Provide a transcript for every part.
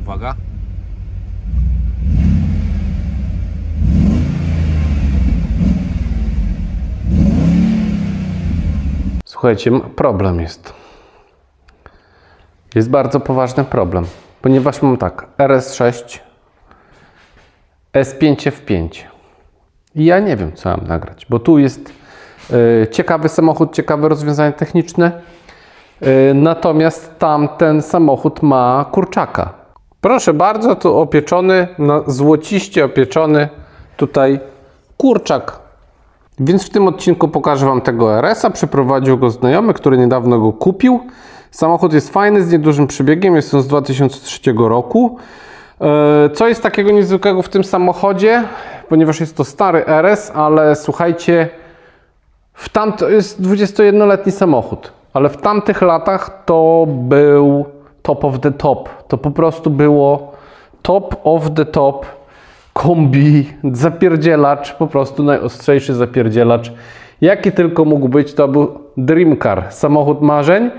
uwaga. Słuchajcie, problem jest. Jest bardzo poważny problem, ponieważ mam tak, RS6, S5F5 i ja nie wiem, co mam nagrać, bo tu jest ciekawy samochód, ciekawe rozwiązanie techniczne, natomiast tamten samochód ma kurczaka. Proszę bardzo, tu opieczony, złociście opieczony tutaj kurczak. Więc w tym odcinku pokażę Wam tego RS-a. Przyprowadził go znajomy, który niedawno go kupił. Samochód jest fajny, z niedużym przebiegiem, jest on z 2003 roku. Co jest takiego niezwykłego w tym samochodzie? Ponieważ jest to stary RS, ale słuchajcie, to jest 21-letni samochód, ale w tamtych latach to był top of the top. To po prostu było top of the top kombi, zapierdzielacz, po prostu najostrzejszy zapierdzielacz, jaki tylko mógł być. To był dream car, samochód marzeń.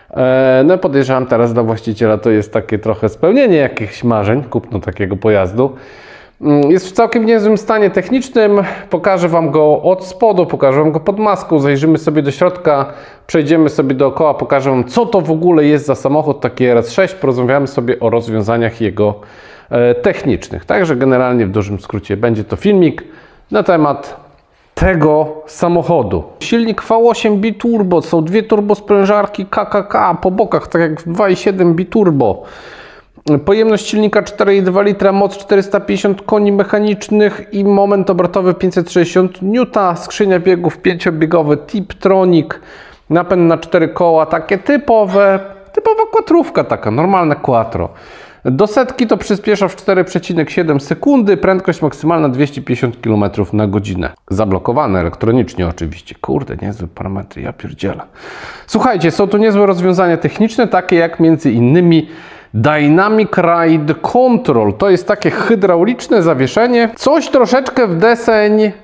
No podejrzewam, teraz dla właściciela to jest takie trochę spełnienie jakichś marzeń, kupno takiego pojazdu. Jest w całkiem niezłym stanie technicznym. Pokażę Wam go od spodu, pokażę Wam go pod maską, zajrzymy sobie do środka, przejdziemy sobie dookoła, pokażę Wam, co to w ogóle jest za samochód, taki RS6, porozmawiamy sobie o rozwiązaniach jego technicznych. Także generalnie w dużym skrócie będzie to filmik na temat tego samochodu. Silnik V8 biturbo, są dwie turbosprężarki KKK po bokach, tak jak w 2.7 biturbo. Pojemność silnika 4,2 litra, moc 450 koni mechanicznych i moment obrotowy 560 N. Skrzynia biegów 5-biegowy Tiptronic, napęd na 4 koła, takie typowa quattrówka, taka normalne quattro. Do setki to przyspiesza w 4,7 sekundy, prędkość maksymalna 250 km na godzinę. Zablokowane elektronicznie oczywiście. Kurde, niezłe parametry, ja pierdzielę. Słuchajcie, są tu niezłe rozwiązania techniczne, takie jak między innymi Dynamic Ride Control. To jest takie hydrauliczne zawieszenie. Coś troszeczkę w deseń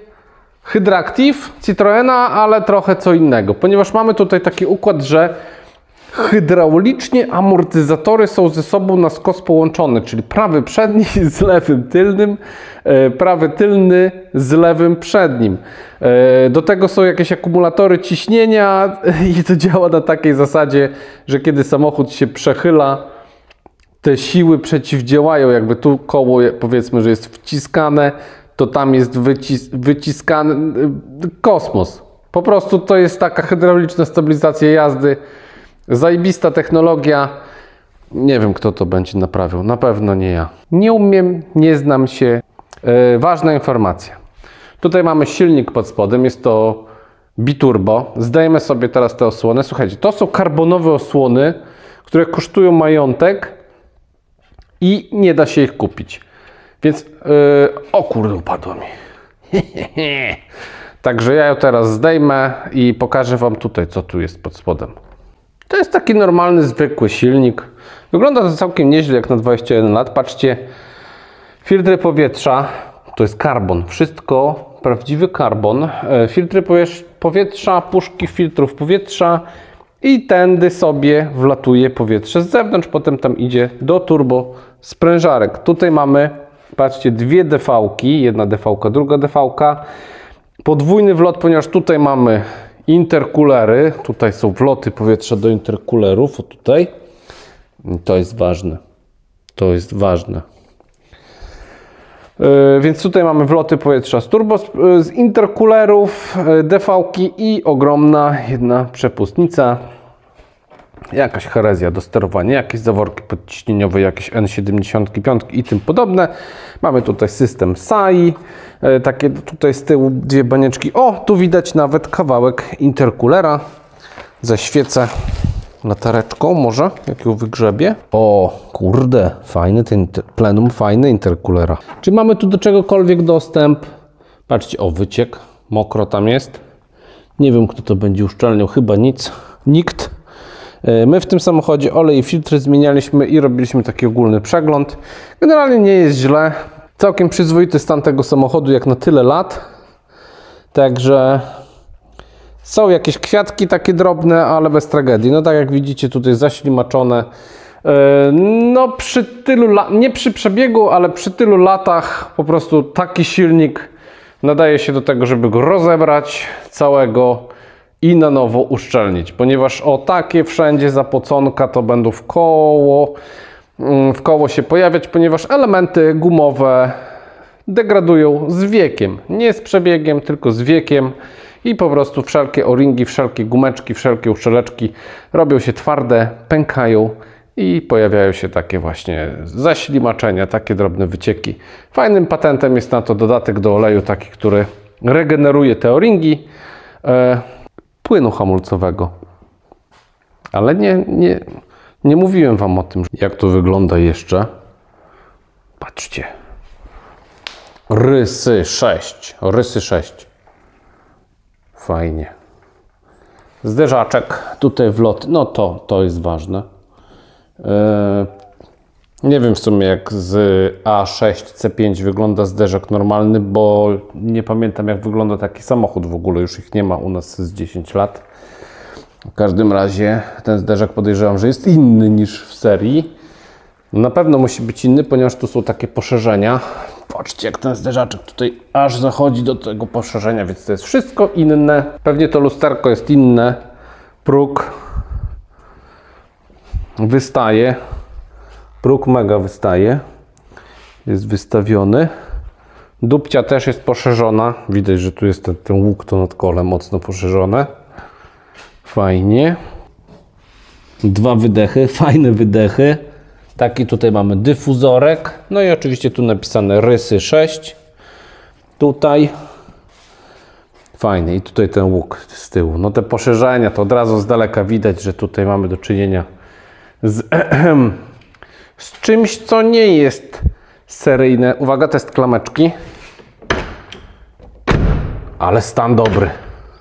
Hydractiv Citroena, ale trochę co innego. Ponieważ mamy tutaj taki układ, że hydraulicznie amortyzatory są ze sobą na skos połączone, czyli prawy przedni z lewym tylnym, prawy tylny z lewym przednim. Do tego są jakieś akumulatory ciśnienia i to działa na takiej zasadzie, że kiedy samochód się przechyla, te siły przeciwdziałają, jakby tu koło, powiedzmy, że jest wciskane, to tam jest wyciskany kosmos. Po prostu to jest taka hydrauliczna stabilizacja jazdy. Zajebista technologia. Nie wiem, kto to będzie naprawiał. Na pewno nie ja. Nie umiem, nie znam się. Ważna informacja. Tutaj mamy silnik pod spodem. Jest to biturbo. Zdejmę sobie teraz te osłony. Słuchajcie, to są karbonowe osłony, które kosztują majątek i nie da się ich kupić. Więc, o kurde, upadło mi. Także ja ją teraz zdejmę i pokażę Wam tutaj, co tu jest pod spodem. To jest taki normalny, zwykły silnik. Wygląda to całkiem nieźle jak na 21 lat. Patrzcie, filtry powietrza, to jest karbon. Wszystko prawdziwy karbon. Filtry powietrza, puszki filtrów powietrza i tędy sobie wlatuje powietrze z zewnątrz. Potem tam idzie do turbo sprężarek. Tutaj mamy, patrzcie, dwie DV-ki. Jedna DV-ka, druga DV-ka. Podwójny wlot, ponieważ tutaj mamy interkulery, tutaj są wloty powietrza do interkulerów, o tutaj. To jest ważne. To jest ważne. Więc tutaj mamy wloty powietrza z turbo, z interkulerów, DV-ki i ogromna jedna przepustnica. Jakaś herezja do sterowania, jakieś zaworki podciśnieniowe, jakieś N75 i tym podobne. Mamy tutaj system SAI, takie tutaj z tyłu dwie banieczki. O, tu widać nawet kawałek interkulera. Zaświecę latareczką może, jak ją wygrzebie. O, kurde, fajny ten plenum, fajny interkulera. Czy mamy tu do czegokolwiek dostęp? Patrzcie, o, wyciek, mokro tam jest. Nie wiem, kto to będzie uszczelniał, chyba nikt. My w tym samochodzie olej i filtry zmienialiśmy i robiliśmy taki ogólny przegląd. Generalnie nie jest źle. Całkiem przyzwoity stan tego samochodu jak na tyle lat. Także są jakieś kwiatki takie drobne, ale bez tragedii. No tak jak widzicie, tutaj zaślimaczone. No przy tylu nie przy przebiegu, ale przy tylu latach po prostu taki silnik nadaje się do tego, żeby go rozebrać całego i na nowo uszczelnić, ponieważ o takie wszędzie zapoconka to będą w koło się pojawiać, ponieważ elementy gumowe degradują z wiekiem, nie z przebiegiem, tylko z wiekiem i po prostu wszelkie o-ringi, wszelkie gumeczki, wszelkie uszczeleczki robią się twarde, pękają i pojawiają się takie właśnie zaślimaczenia, takie drobne wycieki. Fajnym patentem jest na to dodatek do oleju, taki, który regeneruje te o-ringi płynu hamulcowego. Ale nie mówiłem Wam o tym, jak to wygląda jeszcze. Patrzcie. Rysy 6. Rysy 6. Fajnie. Zderzaczek tutaj wlot. No to jest ważne. Nie wiem w sumie jak z A6 C5 wygląda zderzak normalny, bo nie pamiętam jak wygląda taki samochód w ogóle. Już ich nie ma u nas z 10 lat. W każdym razie ten zderzak podejrzewam, że jest inny niż w serii. Na pewno musi być inny, ponieważ tu są takie poszerzenia. Patrzcie jak ten zderzaczek tutaj aż zachodzi do tego poszerzenia, więc to jest wszystko inne. Pewnie to lusterko jest inne. Próg wystaje. Próg mega wystaje. Jest wystawiony. Dupcia też jest poszerzona. Widać, że tu jest ten łuk to nad kole mocno poszerzone. Fajnie. Dwa wydechy, fajne wydechy. Taki tutaj mamy dyfuzorek. No i oczywiście tu napisane rysy 6. Tutaj. Fajnie. I tutaj ten łuk z tyłu. No te poszerzenia to od razu z daleka widać, że tutaj mamy do czynienia z czymś, co nie jest seryjne. Uwaga, test klameczki. Ale stan dobry.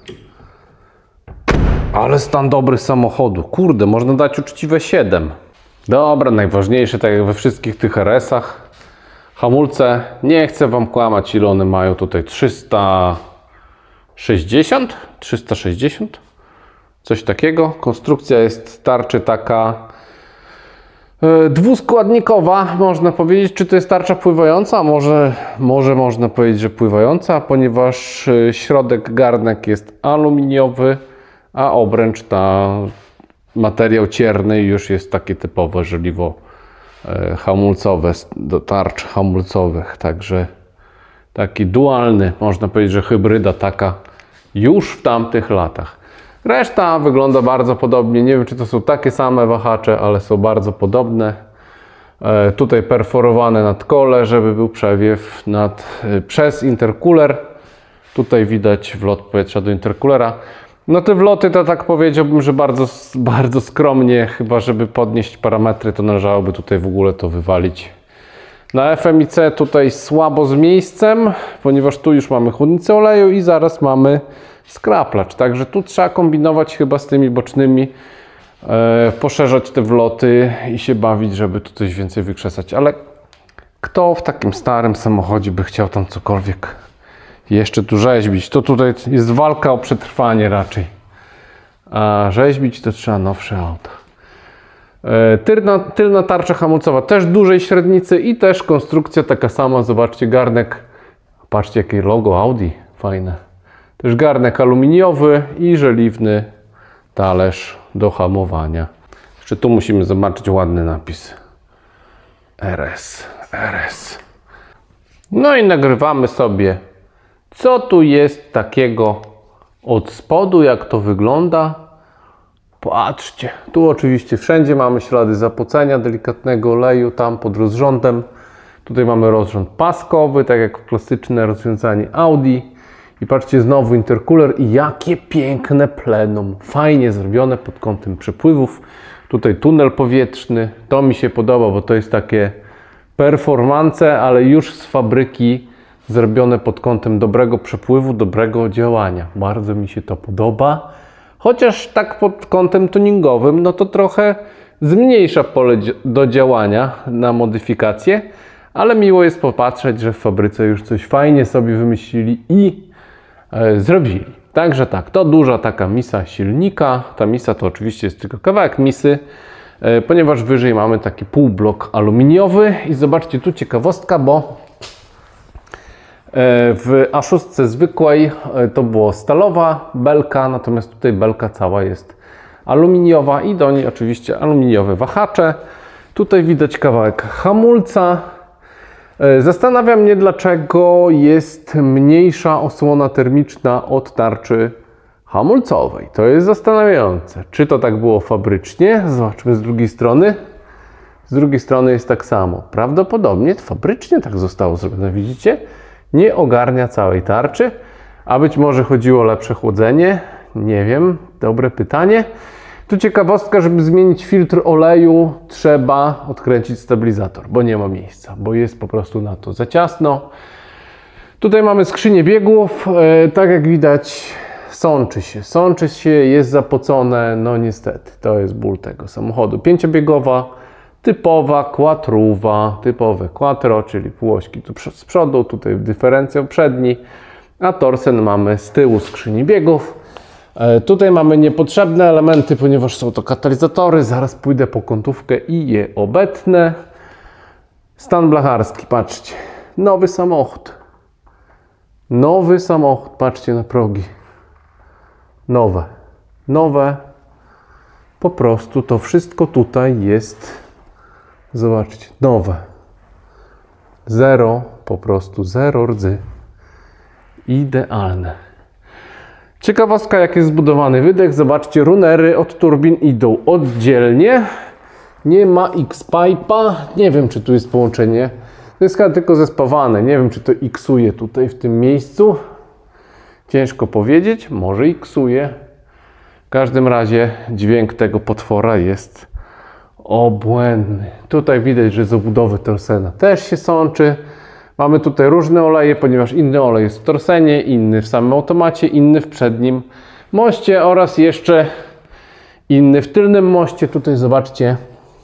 Ale stan dobry samochodu. Kurde, można dać uczciwe 7. Dobra, najważniejsze, tak jak we wszystkich tych RS-ach. Hamulce, nie chcę Wam kłamać, ile one mają tutaj. 360? 360? Coś takiego. Konstrukcja jest tarczy taka dwuskładnikowa, można powiedzieć. Czy to jest tarcza pływająca? Może można powiedzieć, że pływająca, ponieważ środek garnek jest aluminiowy, a obręcz materiał cierny już jest takie typowe żeliwo hamulcowe do tarcz hamulcowych. Także taki dualny, można powiedzieć, że hybryda taka już w tamtych latach. Reszta wygląda bardzo podobnie. Nie wiem, czy to są takie same wahacze, ale są bardzo podobne. Tutaj perforowane nadkole, żeby był przewiew przez intercooler. Tutaj widać wlot powietrza do intercoolera. No te wloty to tak powiedziałbym, że bardzo skromnie, chyba żeby podnieść parametry, to należałoby tutaj w ogóle to wywalić. Na FMIC tutaj słabo z miejscem, ponieważ tu już mamy chłodnicę oleju i zaraz mamy skraplacz. Także tu trzeba kombinować chyba z tymi bocznymi, poszerzać te wloty i się bawić, żeby tu coś więcej wykrzesać. Ale kto w takim starym samochodzie by chciał tam cokolwiek jeszcze tu rzeźbić? To tutaj jest walka o przetrwanie raczej. A rzeźbić to trzeba nowsze auta. Tylna tarcza hamulcowa też dużej średnicy i też konstrukcja taka sama. Zobaczcie garnek. Patrzcie jakie logo Audi. Fajne. Też garnek aluminiowy i żeliwny talerz do hamowania. Jeszcze tu musimy zobaczyć ładny napis. RS. No i nagrywamy sobie, co tu jest takiego od spodu, jak to wygląda. Patrzcie, tu oczywiście wszędzie mamy ślady zapocenia delikatnego oleju, tam pod rozrządem. Tutaj mamy rozrząd paskowy, tak jak klasyczne rozwiązanie Audi. I patrzcie, znowu intercooler i jakie piękne plenum. Fajnie zrobione pod kątem przepływów. Tutaj tunel powietrzny. To mi się podoba, bo to jest takie performance, ale już z fabryki zrobione pod kątem dobrego przepływu, dobrego działania. Bardzo mi się to podoba. Chociaż tak pod kątem tuningowym, no to trochę zmniejsza pole do działania na modyfikacje, ale miło jest popatrzeć, że w fabryce już coś fajnie sobie wymyślili i zrobili. Także tak, to duża taka misa silnika. Ta misa to oczywiście jest tylko kawałek misy. ponieważ wyżej mamy taki półblok aluminiowy i zobaczcie tu ciekawostka, bo w A6 zwykłej to była stalowa belka, natomiast tutaj belka cała jest aluminiowa i do niej oczywiście aluminiowe wahacze. Tutaj widać kawałek hamulca. Zastanawia mnie, dlaczego jest mniejsza osłona termiczna od tarczy hamulcowej. To jest zastanawiające. Czy to tak było fabrycznie? Zobaczmy z drugiej strony. Z drugiej strony jest tak samo. Prawdopodobnie fabrycznie tak zostało zrobione. Widzicie? Nie ogarnia całej tarczy. A być może chodziło o lepsze chłodzenie? Nie wiem. Dobre pytanie. Tu ciekawostka, żeby zmienić filtr oleju, trzeba odkręcić stabilizator, bo nie ma miejsca, bo jest po prostu na to za ciasno. Tutaj mamy skrzynię biegów. Tak jak widać, sączy się, jest zapocone. No niestety, to jest ból tego samochodu. 5-biegowa, typowa quattruwa, typowe quattro, czyli półośki tu z przodu, tutaj dyferencjał przedni, a torsen mamy z tyłu skrzyni biegów. Tutaj mamy niepotrzebne elementy, ponieważ są to katalizatory. Zaraz pójdę po kątówkę i je obetnę. Stan blacharski, patrzcie. Nowy samochód. Nowy samochód, patrzcie na progi. Nowe. Po prostu to wszystko tutaj jest, zobaczcie, nowe. Zero, po prostu zero rdzy. Idealne. Ciekawostka, jak jest zbudowany wydech. Zobaczcie, runery od turbin idą oddzielnie. Nie ma X-pipe'a. Nie wiem, czy tu jest połączenie. To jest chyba tylko zespawane. Nie wiem, czy to X-uje tutaj w tym miejscu. Ciężko powiedzieć. Może X-uje. W każdym razie dźwięk tego potwora jest obłędny. Tutaj widać, że z obudowy torsena też się sączy. Mamy tutaj różne oleje, ponieważ inny olej jest w torsenie, inny w samym automacie, inny w przednim moście oraz jeszcze inny w tylnym moście. Tutaj zobaczcie,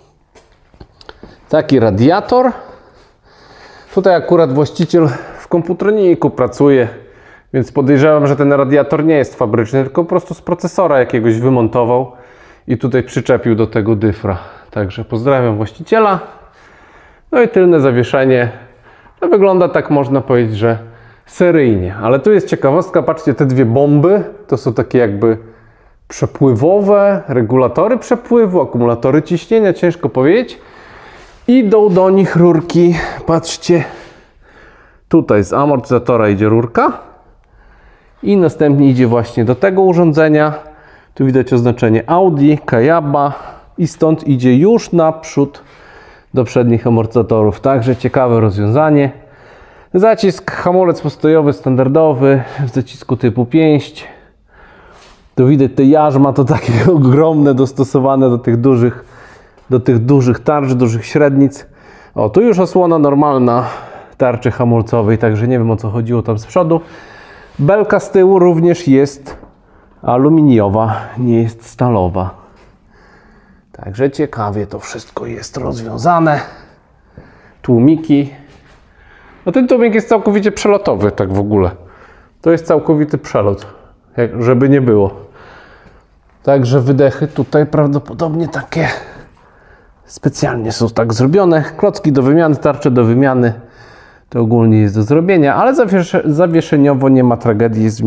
taki radiator. Tutaj akurat właściciel w komputroniku pracuje, więc podejrzewam, że ten radiator nie jest fabryczny, tylko po prostu z procesora jakiegoś wymontował i tutaj przyczepił do tego dyfra. Także pozdrawiam właściciela. No i tylne zawieszenie. To wygląda tak, można powiedzieć, że seryjnie. Ale tu jest ciekawostka, patrzcie, te dwie bomby to są takie jakby przepływowe, regulatory przepływu, akumulatory ciśnienia, ciężko powiedzieć. Idą do nich rurki, patrzcie, tutaj z amortyzatora idzie rurka i następnie idzie właśnie do tego urządzenia. Tu widać oznaczenie Audi, Kayaba i stąd idzie już naprzód do przednich amortyzatorów. Także ciekawe rozwiązanie. Zacisk, hamulec postojowy, standardowy, w zacisku typu pięść. Tu widać te jarzma, to takie ogromne, dostosowane do tych dużych tarcz, dużych średnic. O, tu już osłona normalna tarczy hamulcowej, także nie wiem, o co chodziło tam z przodu. Belka z tyłu również jest aluminiowa, nie jest stalowa. Także ciekawie to wszystko jest rozwiązane. Tłumiki. No ten tłumik jest całkowicie przelotowy, tak w ogóle. To jest całkowity przelot, żeby nie było. Także wydechy tutaj prawdopodobnie takie specjalnie są tak zrobione. Klocki do wymiany, tarcze do wymiany. To ogólnie jest do zrobienia, ale zawieszeniowo nie ma tragedii, jest w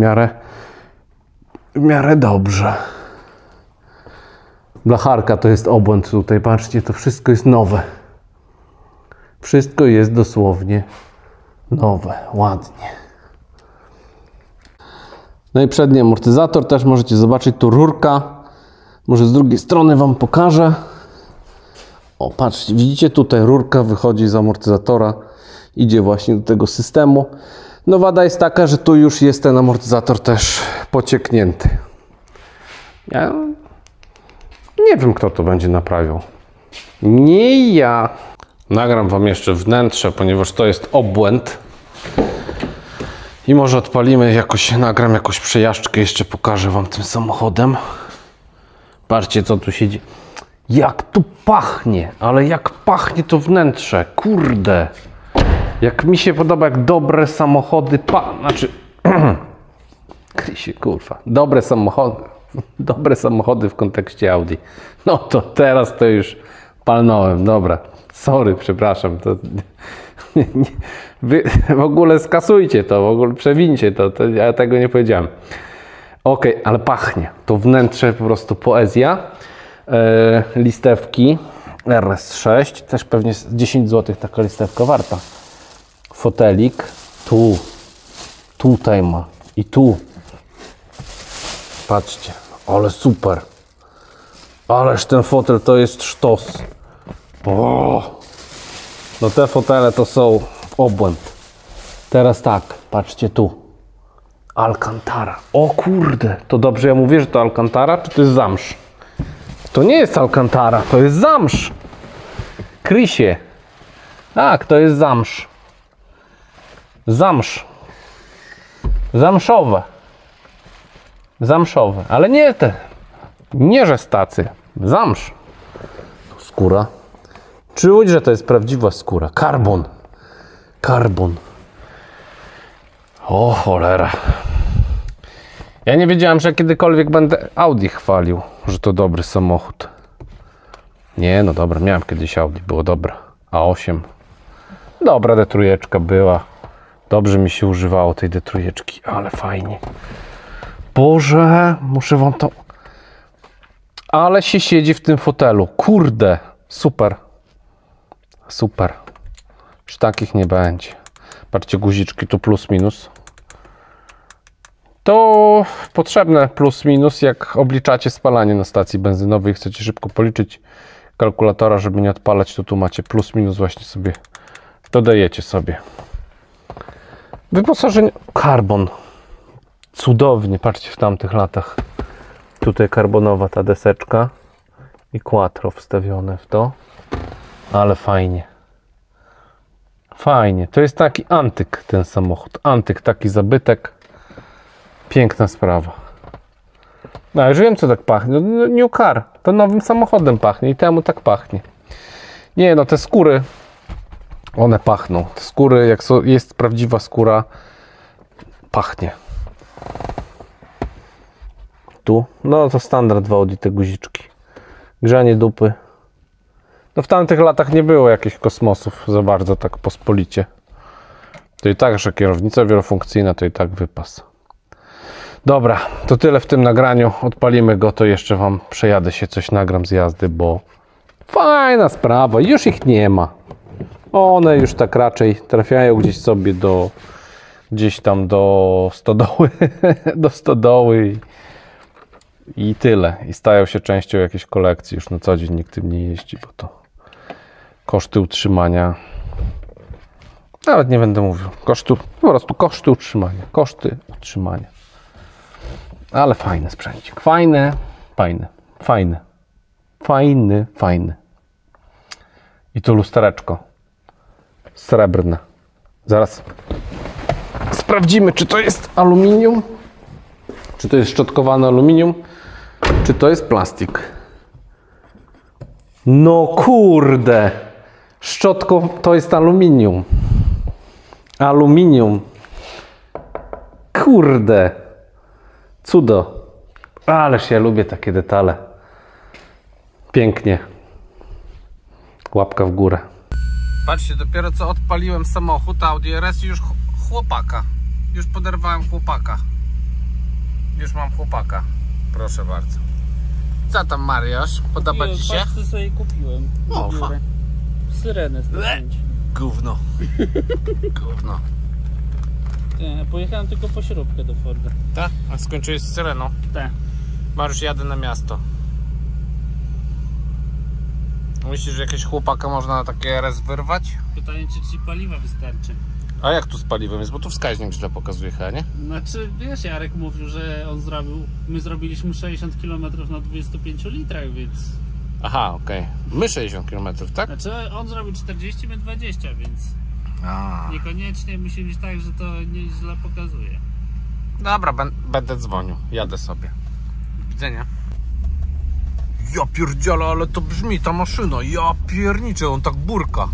miarę dobrze. Blacharka to jest obłęd tutaj, patrzcie, to wszystko jest nowe. Wszystko jest dosłownie nowe, ładnie. No i przedni amortyzator też możecie zobaczyć, tu rurka. Może z drugiej strony Wam pokażę. O, patrzcie, widzicie, tutaj rurka wychodzi z amortyzatora, idzie właśnie do tego systemu. No wada jest taka, że tu już jest ten amortyzator też pocieknięty. Ja nie wiem, kto to będzie naprawiał. Nie ja. Nagram Wam jeszcze wnętrze, ponieważ to jest obłęd. I może odpalimy jakoś, nagram jakąś przejażdżkę, jeszcze pokażę Wam tym samochodem. Patrzcie, co tu się dzieje. Jak tu pachnie, ale jak pachnie to wnętrze, kurde. Jak mi się podoba, jak dobre samochody, znaczy, Krysie, kurwa, dobre samochody, Dobre samochody w kontekście Audi. No to teraz to już palnąłem, dobra. Sorry, przepraszam. To wy w ogóle skasujcie to, w ogóle przewincie to ja tego nie powiedziałem. Ok, ale pachnie. To wnętrze po prostu poezja. Listewki RS6, też pewnie 10 zł taka listewka warta. Fotelik, tutaj ma i tu. Patrzcie, ale super. Ależ ten fotel to jest sztos. O! No te fotele to są obłęd. Teraz tak, patrzcie tu. Alcantara. O kurde, to dobrze ja mówię, że to Alcantara, czy to jest zamsz? To nie jest Alcantara, to jest zamsz. Krysie. Tak, to jest zamsz. Zamsz. Zamszowe. Zamszowe, ale nie te. Nie, że stacy. Zamsz. Skóra. Czuć, że to jest prawdziwa skóra. Karbon. Karbon. O cholera. Ja nie wiedziałem, że kiedykolwiek będę Audi chwalił, że to dobry samochód. Nie, no dobra, miałem kiedyś Audi, było dobre. A8. Dobra D3 była. Dobrze mi się używało tej D3, ale fajnie. Boże, muszę wam to... Ale się siedzi w tym fotelu. Kurde, super. Super. Już takich nie będzie. Patrzcie, guziczki tu plus minus. To potrzebne plus minus, jak obliczacie spalanie na stacji benzynowej. Chcecie szybko policzyć kalkulatora, żeby nie odpalać, to tu macie plus minus, właśnie sobie dodajecie sobie. Wyposażenie karbon. Cudownie, patrzcie w tamtych latach. Tutaj karbonowa ta deseczka i quattro wstawione w to. Ale fajnie. Fajnie. To jest taki antyk ten samochód. Antyk, taki zabytek. Piękna sprawa. No już wiem, co tak pachnie. No, New Car. To nowym samochodem pachnie i temu tak pachnie. Nie, no te skóry, one pachną. Te skóry, jak jest prawdziwa skóra, pachnie. Tu, no to standard w Audi, te guziczki. Grzanie dupy. No w tamtych latach nie było jakichś kosmosów za bardzo, tak pospolicie. To i tak, że kierownica wielofunkcyjna, to i tak wypas. Dobra, to tyle w tym nagraniu. Odpalimy go, to jeszcze wam przejadę się, coś nagram z jazdy, bo fajna sprawa, już ich nie ma. One już tak raczej trafiają gdzieś sobie do, gdzieś tam do stodoły, do stodoły i tyle. I stają się częścią jakiejś kolekcji. Już na co dzień nikt tym nie jeździ, bo to koszty utrzymania. Nawet nie będę mówił. Po prostu koszty utrzymania. Koszty utrzymania. Ale fajny sprzęcik. Fajny. I tu lustereczko. Srebrne. Zaraz sprawdzimy, czy to jest aluminium, czy to jest szczotkowane aluminium, czy to jest plastik. No kurde. Szczotką to jest aluminium. Aluminium. Kurde. Cudo. Ależ ja lubię takie detale. Pięknie. Łapka w górę. Patrzcie, dopiero co odpaliłem samochód Audi RS i już chłopaka. Już poderwałem chłopaka. Już mam chłopaka. Proszę bardzo. Co tam, Mariusz? Podoba ci się? Patrzcie, sobie kupiłem. O, Syrenę 105. Gówno. Gówno. Pojechałem tylko po śrubkę do Forda. Tak? A skończyłeś z syreną? Tak. Mariusz, jadę na miasto. Myślisz, że jakiegoś chłopaka można na takie RS wyrwać? Pytanie, czy ci paliwa wystarczy? A jak tu z paliwem jest? Bo tu wskaźnik źle pokazuje chyba, nie? Znaczy, wiesz, Jarek mówił, że on zrobił... My zrobiliśmy 60 km na 25 litrach, więc... Aha, okej. My 60 km, tak? Znaczy, on zrobił 40, my 20, więc... A. Niekoniecznie musi być tak, że to nieźle pokazuje. Dobra, będę dzwonił. Jadę sobie. Do widzenia. Ja pierdzielę, ale to brzmi ta maszyna. Ja pierniczę, on tak burka.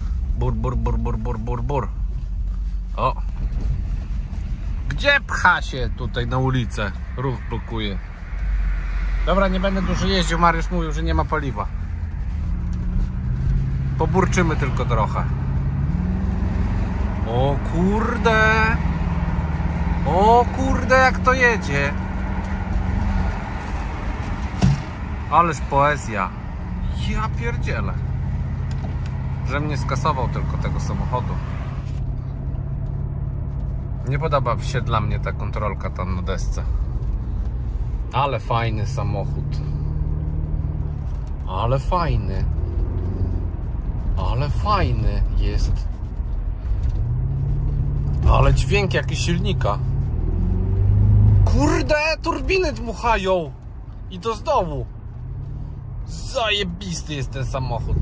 Bur. O. Gdzie pcha się tutaj na ulicę? Ruch blokuje. Dobra, nie będę dużo jeździł, Mariusz mówił, że nie ma paliwa. Poburczymy tylko trochę. O kurde! O kurde, jak to jedzie! Ależ poezja. Ja pierdzielę. Że mnie skasował tylko tego samochodu. Nie podoba się dla mnie ta kontrolka tam na desce. Ale fajny samochód. Ale fajny. Ale fajny jest. Ale dźwięk jaki silnika. Kurde, turbiny dmuchają. I to z dołu. Zajebisty jest ten samochód.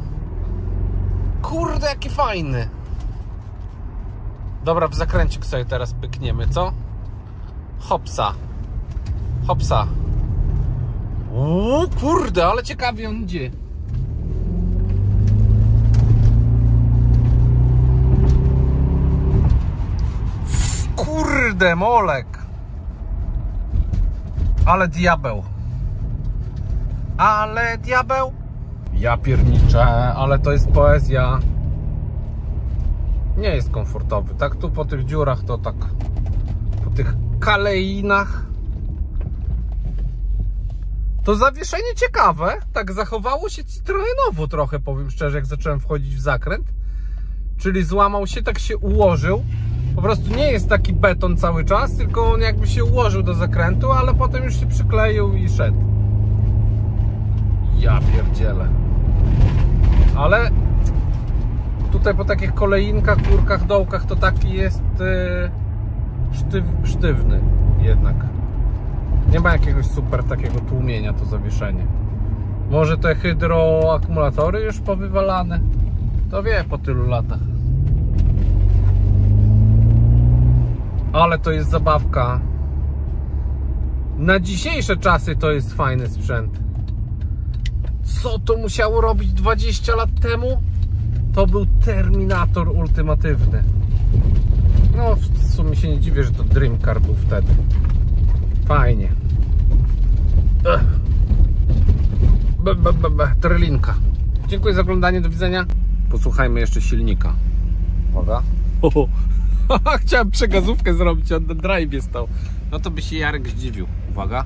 Kurde, jaki fajny. Dobra, w zakręcik sobie teraz pykniemy, co? Hopsa. Hopsa. Kurde, ale ciekawie on idzie. Kurde, molek. Ale diabeł. Ale diabeł. Ja pierniczę, ale to jest poezja. Nie jest komfortowy. Tak tu po tych dziurach to tak. Po tych kaleinach. To zawieszenie ciekawe. Tak zachowało się Citroenowo trochę, powiem szczerze, jak zacząłem wchodzić w zakręt. Czyli złamał się, tak się ułożył. Po prostu nie jest taki beton cały czas, tylko on jakby się ułożył do zakrętu, ale potem już się przykleił i szedł. Ja pierdzielę. Ale tutaj po takich kolejinkach, górkach, dołkach to taki jest sztywny jednak. Nie ma jakiegoś super takiego tłumienia to zawieszenie. Może te hydroakumulatory już powywalane? To wie po tylu latach. Ale to jest zabawka. Na dzisiejsze czasy to jest fajny sprzęt. Co to musiało robić 20 lat temu? To był Terminator ultimatywny. No w sumie się nie dziwię, że to Dream Car był wtedy. Fajnie. Trylinka. Dziękuję za oglądanie, do widzenia. Posłuchajmy jeszcze silnika. Uwaga. Chciałem przegazówkę zrobić, on na drive stał. No to by się Jarek zdziwił. Uwaga.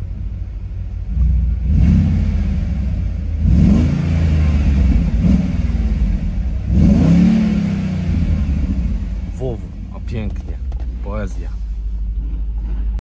WW, a pięknie. Poezja.